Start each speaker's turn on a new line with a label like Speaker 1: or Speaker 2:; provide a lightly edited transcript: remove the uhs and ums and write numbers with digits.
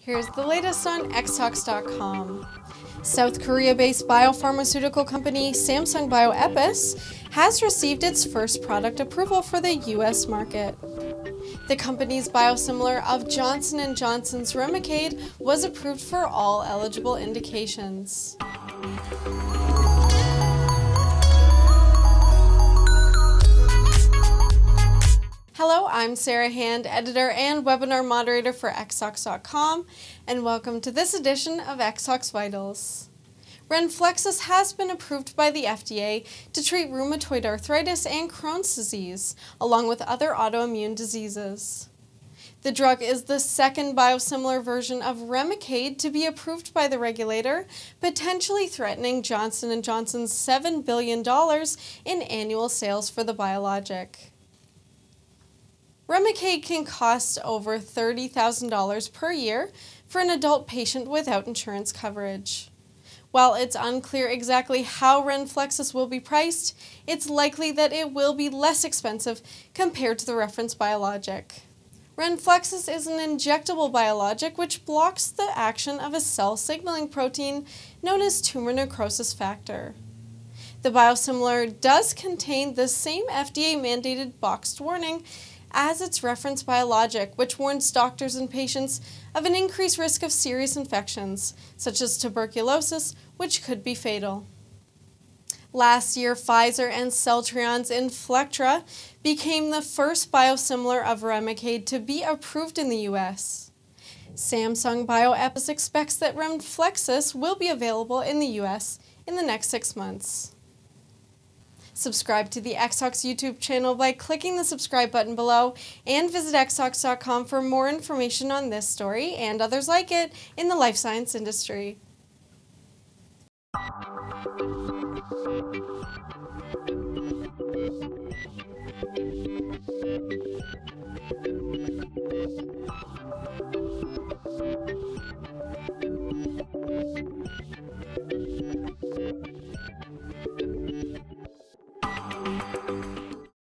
Speaker 1: Here's the latest on xtalks.com. South Korea-based biopharmaceutical company Samsung Bioepis has received its first product approval for the U.S. market. The company's biosimilar of Johnson & Johnson's Remicade was approved for all eligible indications. Hello, I'm Sarah Hand, editor and webinar moderator for xtalks.com, and welcome to this edition of xtalks Vitals. Renflexis has been approved by the FDA to treat rheumatoid arthritis and Crohn's disease, along with other autoimmune diseases. The drug is the second biosimilar version of Remicade to be approved by the regulator, potentially threatening Johnson & Johnson's $7 billion in annual sales for the biologic. Remicade can cost over $30,000 per year for an adult patient without insurance coverage. While it's unclear exactly how Renflexis will be priced, it's likely that it will be less expensive compared to the reference biologic. Renflexis is an injectable biologic which blocks the action of a cell signaling protein known as tumor necrosis factor. The biosimilar does contain the same FDA-mandated boxed warning as its reference biologic, which warns doctors and patients of an increased risk of serious infections, such as tuberculosis, which could be fatal. Last year, Pfizer and Celltrion's Inflectra became the first biosimilar of Remicade to be approved in the U.S. Samsung Bioepis expects that Renflexis will be available in the U.S. in the next 6 months. Subscribe to the xtalks YouTube channel by clicking the subscribe button below, and visit xtalks.com for more information on this story and others like it in the life science industry.